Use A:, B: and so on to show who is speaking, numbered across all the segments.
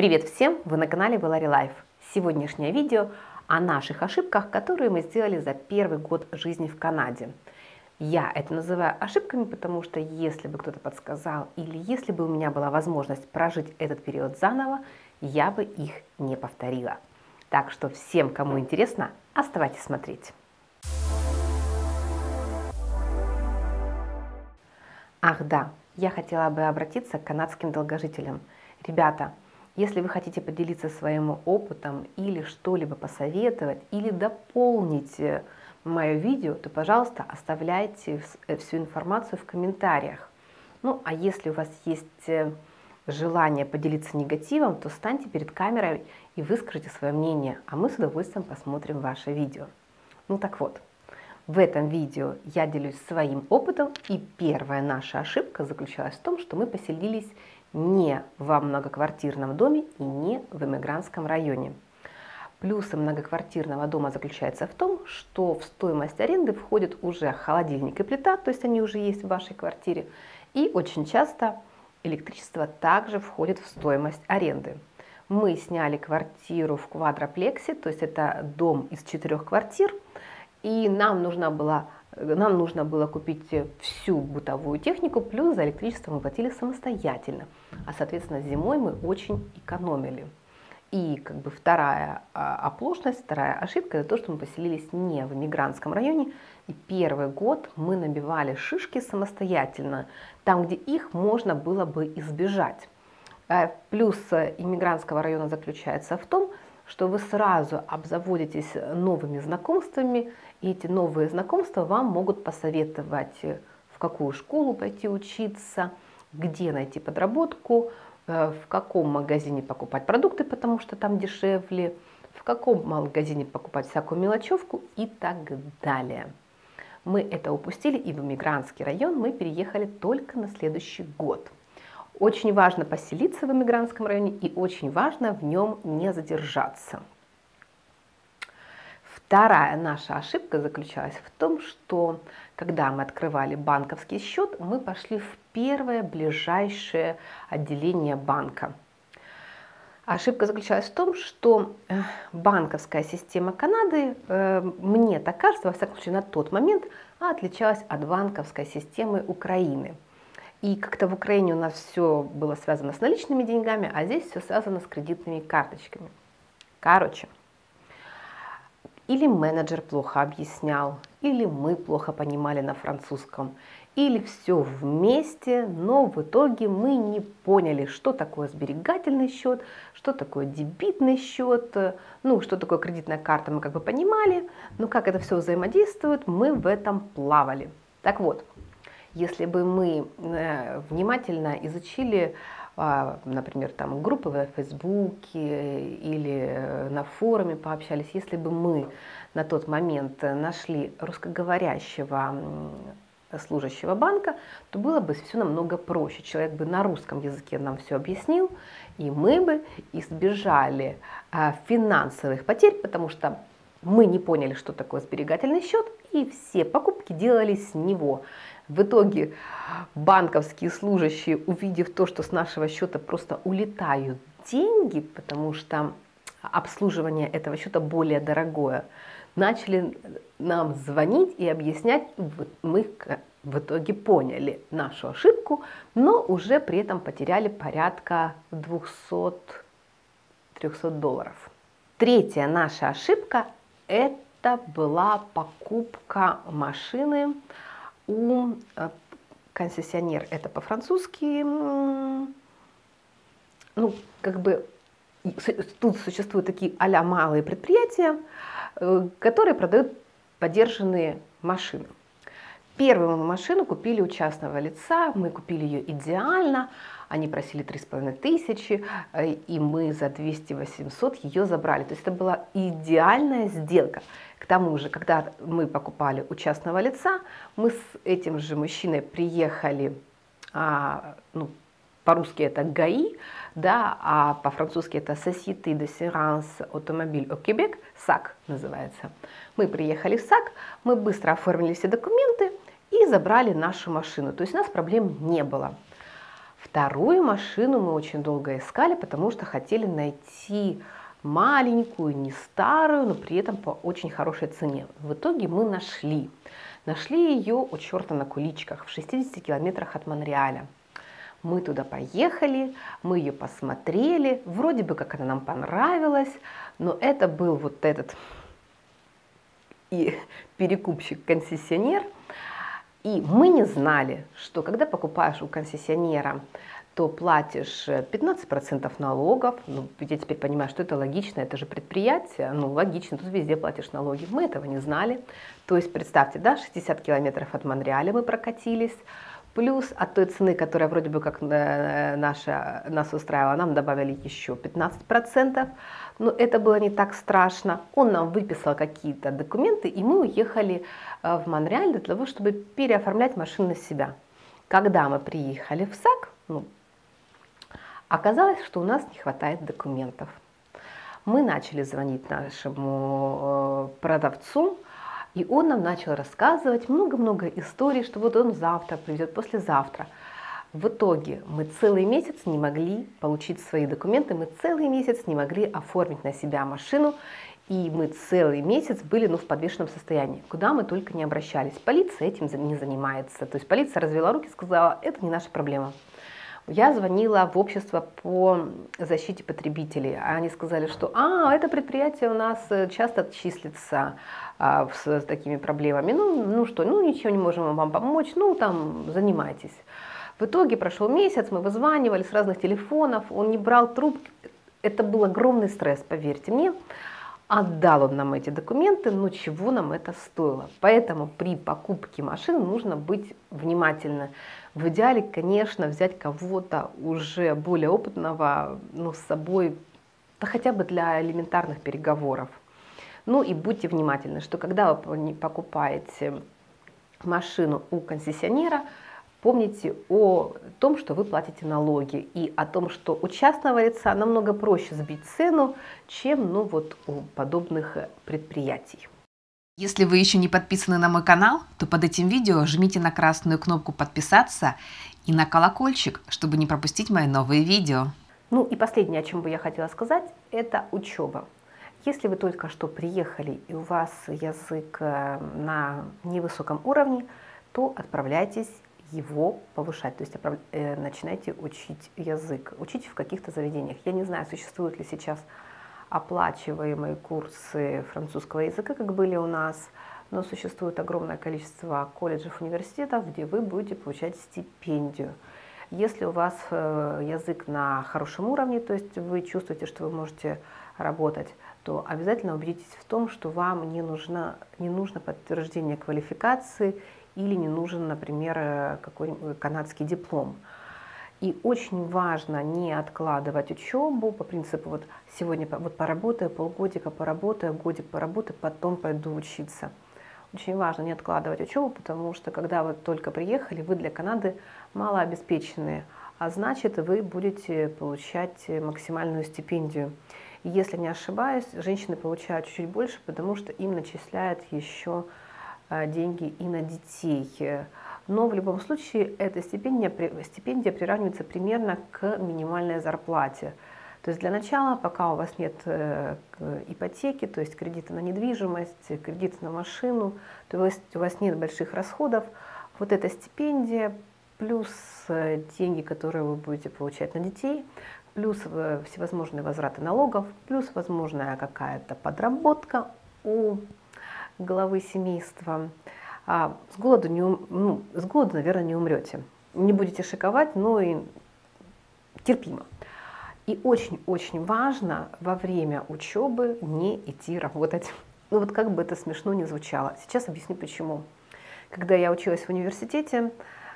A: Привет всем! Вы на канале Валари Лайф. Сегодняшнее видео о наших ошибках, которые мы сделали за первый год жизни в Канаде. Я это называю ошибками, потому что если бы кто-то подсказал или если бы у меня была возможность прожить этот период заново, я бы их не повторила. Так что всем, кому интересно, оставайтесь смотреть. Ах да, я хотела бы обратиться к канадским долгожителям. Ребята, если вы хотите поделиться своим опытом или что-либо посоветовать, или дополнить мое видео, то, пожалуйста, оставляйте всю информацию в комментариях. Ну, а если у вас есть желание поделиться негативом, то станьте перед камерой и выскажите свое мнение, а мы с удовольствием посмотрим ваше видео. Ну так вот, в этом видео я делюсь своим опытом, и первая наша ошибка заключалась в том, что мы поселились не во многоквартирном доме и не в иммигрантском районе. Плюсы многоквартирного дома заключается в том, что в стоимость аренды входит уже холодильник и плита, то есть они уже есть в вашей квартире, и очень часто электричество также входит в стоимость аренды. Мы сняли квартиру в квадраплексе, то есть это дом из 4 квартир, и нам нужно было купить всю бытовую технику, плюс за электричество мы платили самостоятельно. А, соответственно, зимой мы очень экономили. И как бы вторая оплошность, вторая ошибка – это то, что мы поселились не в иммигрантском районе. И первый год мы набивали шишки самостоятельно, там, где их можно было бы избежать. Плюс иммигрантского района заключается в том, что вы сразу обзаводитесь новыми знакомствами, и эти новые знакомства вам могут посоветовать, в какую школу пойти учиться, где найти подработку, в каком магазине покупать продукты, потому что там дешевле, в каком магазине покупать всякую мелочевку и так далее. Мы это упустили, и в иммигрантский район мы переехали только на следующий год. Очень важно поселиться в иммигрантском районе и очень важно в нем не задержаться. Вторая наша ошибка заключалась в том, что когда мы открывали банковский счет, мы пошли в первое ближайшее отделение банка. Ошибка заключалась в том, что банковская система Канады, мне так кажется, во всяком случае на тот момент, отличалась от банковской системы Украины. И как-то в Украине у нас все было связано с наличными деньгами, а здесь все связано с кредитными карточками. Короче, или менеджер плохо объяснял, или мы плохо понимали на французском, или все вместе, но в итоге мы не поняли, что такое сберегательный счет, что такое дебитный счет, ну, что такое кредитная карта, мы как бы понимали, но как это все взаимодействует, мы в этом плавали. Так вот, если бы мы внимательно изучили, например, там, группы в Фейсбуке или на форуме пообщались, если бы мы на тот момент нашли русскоговорящего служащего банка, то было бы все намного проще. Человек бы на русском языке нам все объяснил, и мы бы избежали финансовых потерь, потому что мы не поняли, что такое сберегательный счет, и все покупки делались с него. В итоге банковские служащие, увидев то, что с нашего счета просто улетают деньги, потому что обслуживание этого счета более дорогое, начали нам звонить и объяснять. Мы в итоге поняли нашу ошибку, но уже при этом потеряли порядка 200-300 долларов. Третья наша ошибка – это была покупка машины у концессионер, это по-французски, ну, как бы, тут существуют такие а-ля малые предприятия, которые продают подержанные машины. Первую мы машину купили у частного лица, мы купили ее идеально, они просили 3500, и мы за 200-800 ее забрали. То есть это была идеальная сделка. К тому же, когда мы покупали у частного лица, мы с этим же мужчиной приехали, ну, по-русски это ГАИ, да, а по-французски это Société d'assurance automobile au Québec, САК называется. Мы приехали в САК, мы быстро оформили все документы и забрали нашу машину. То есть у нас проблем не было. Вторую машину мы очень долго искали, потому что хотели найти маленькую, не старую, но при этом по очень хорошей цене. В итоге мы нашли. Нашли ее у черта на куличках в 60 километрах от Монреаля. Мы туда поехали, мы ее посмотрели, вроде бы как она нам понравилась, но это был вот этот и перекупщик-концессионер. И мы не знали, что когда покупаешь у концессионера, то платишь 15% налогов. Ну, я теперь понимаю, что это логично, это же предприятие, ну логично, тут везде платишь налоги. Мы этого не знали. То есть представьте, да, 60 километров от Монреаля мы прокатились, плюс от той цены, которая вроде бы как нас устраивала, нам добавили еще 15%. Но это было не так страшно. Он нам выписал какие-то документы, и мы уехали в Монреаль для того, чтобы переоформлять машину на себя. Когда мы приехали в САК, оказалось, что у нас не хватает документов. Мы начали звонить нашему продавцу, и он нам начал рассказывать много-много историй, что вот он завтра придет, послезавтра. В итоге мы целый месяц не могли получить свои документы, мы целый месяц не могли оформить на себя машину, и мы целый месяц были в подвешенном состоянии. Куда мы только не обращались. Полиция этим не занимается. То есть полиция развела руки и сказала, это не наша проблема. Я звонила в общество по защите потребителей. Они сказали, что это предприятие у нас часто числится с такими проблемами. Ничего не можем вам помочь, там занимайтесь. В итоге прошел месяц, мы вызванивали с разных телефонов, он не брал трубки. Это был огромный стресс, поверьте мне. Отдал он нам эти документы, но чего нам это стоило? Поэтому при покупке машины нужно быть внимательным. В идеале, конечно, взять кого-то уже более опытного с собой, да хотя бы для элементарных переговоров. И будьте внимательны, что когда вы покупаете машину у концессионера, помните о том, что вы платите налоги, и о том, что у частного лица намного проще сбить цену, чем у подобных предприятий.
B: Если вы еще не подписаны на мой канал, то под этим видео жмите на красную кнопку «Подписаться» и на колокольчик, чтобы не пропустить мои новые видео.
A: И последнее, о чем бы я хотела сказать, это учеба. Если вы только что приехали и у вас язык на невысоком уровне, то отправляйтесь его повышать, то есть начинайте учить язык, учить в каких-то заведениях. Я не знаю, существуют ли сейчас оплачиваемые курсы французского языка, как были у нас, но существует огромное количество колледжей, университетов, где вы будете получать стипендию. Если у вас язык на хорошем уровне, то есть вы чувствуете, что вы можете работать, то обязательно убедитесь в том, что вам не нужно подтверждение квалификации или не нужен, например, какой-нибудь канадский диплом. И очень важно не откладывать учебу по принципу сегодня поработаю, полгодика поработаю, годик поработаю, потом пойду учиться. Очень важно не откладывать учебу, потому что когда вы только приехали, вы для Канады малообеспеченные, а значит вы будете получать максимальную стипендию. И если не ошибаюсь, женщины получают чуть-чуть больше, потому что им начисляют еще деньги и на детей. Но в любом случае эта стипендия приравнивается примерно к минимальной зарплате. То есть для начала, пока у вас нет ипотеки, то есть кредита на недвижимость, кредита на машину, то есть у вас нет больших расходов, вот эта стипендия плюс деньги, которые вы будете получать на детей, плюс всевозможные возвраты налогов, плюс возможная какая-то подработка у главы семейства. С голоду, наверное, не умрете. Не будете шиковать, но и терпимо. И очень-очень важно во время учебы не идти работать. Как бы это смешно ни звучало. Сейчас объясню почему. Когда я училась в университете,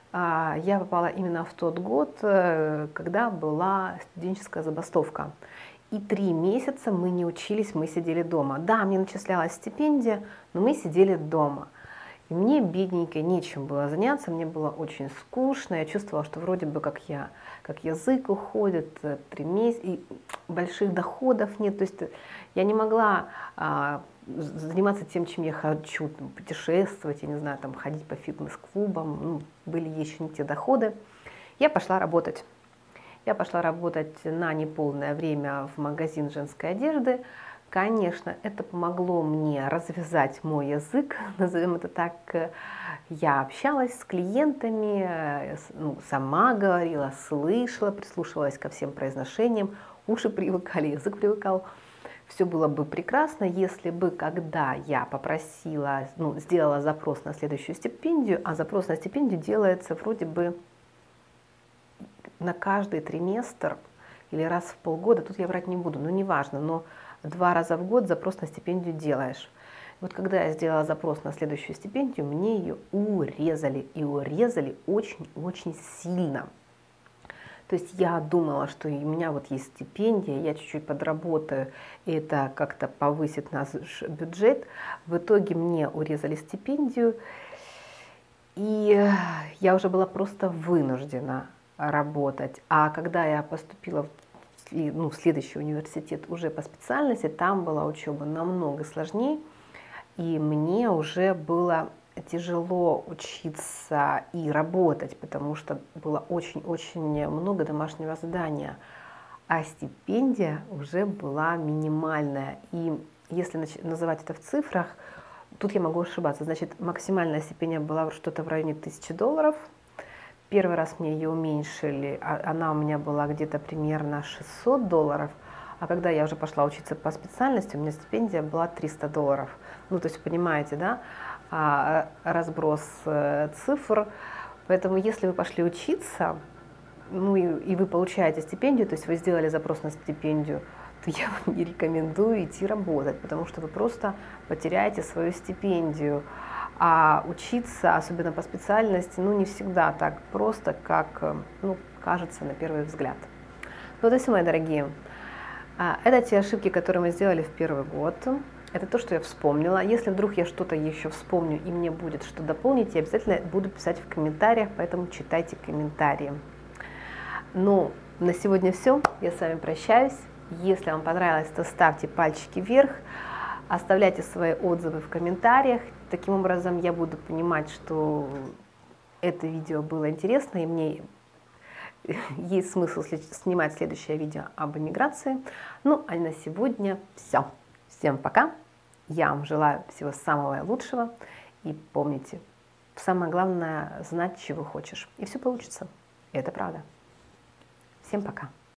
A: я попала именно в тот год, когда была студенческая забастовка. И 3 месяца мы не учились, мы сидели дома. Да, мне начислялась стипендия, но мы сидели дома. И мне, бедненькой, нечем было заняться, мне было очень скучно. Я чувствовала, что вроде бы как язык уходит, 3 месяца, и больших доходов нет. То есть я не могла заниматься тем, чем я хочу, путешествовать, я не знаю, ходить по фитнес-клубам. Были еще не те доходы. Я пошла работать. я пошла работать на неполное время в магазин женской одежды. Конечно, это помогло мне развязать мой язык, назовем это так. Я общалась с клиентами, сама говорила, слышала, прислушивалась ко всем произношениям, уши привыкали, язык привыкал. Все было бы прекрасно, если бы, когда я попросила, сделала запрос на следующую стипендию, а запрос на стипендию делается вроде бы на каждый триместр или раз в полгода, тут я врать не буду, но неважно, но 2 раза в год запрос на стипендию делаешь. Вот когда я сделала запрос на следующую стипендию, мне ее урезали, и урезали очень-очень сильно. То есть я думала, что у меня вот есть стипендия, я чуть-чуть подработаю, и это как-то повысит наш бюджет. В итоге мне урезали стипендию, и я уже была просто вынуждена работать. А когда я поступила в следующий университет уже по специальности, там была учеба намного сложнее, и мне уже было тяжело учиться и работать, потому что было очень-очень много домашнего задания, а стипендия уже была минимальная. И если называть это в цифрах, тут я могу ошибаться, значит, максимальная стипендия была что-то в районе $1000. Первый раз мне ее уменьшили, она у меня была где-то примерно $600, а когда я уже пошла учиться по специальности, у меня стипендия была $300. То есть, понимаете, да, разброс цифр. Поэтому, если вы пошли учиться, и вы получаете стипендию, то есть вы сделали запрос на стипендию, то я вам не рекомендую идти работать, потому что вы просто потеряете свою стипендию. А учиться, особенно по специальности, не всегда так просто, как кажется на первый взгляд. Вот и все, мои дорогие. Это те ошибки, которые мы сделали в первый год. Это то, что я вспомнила. Если вдруг я что-то еще вспомню и мне будет что дополнить, я обязательно буду писать в комментариях, поэтому читайте комментарии. На сегодня все. Я с вами прощаюсь. Если вам понравилось, то ставьте пальчики вверх. Оставляйте свои отзывы в комментариях. Таким образом, я буду понимать, что это видео было интересно, и мне есть смысл снимать следующее видео об эмиграции. А на сегодня все. Всем пока. Я вам желаю всего самого лучшего. И помните, самое главное знать, чего хочешь. И все получится. Это правда. Всем пока.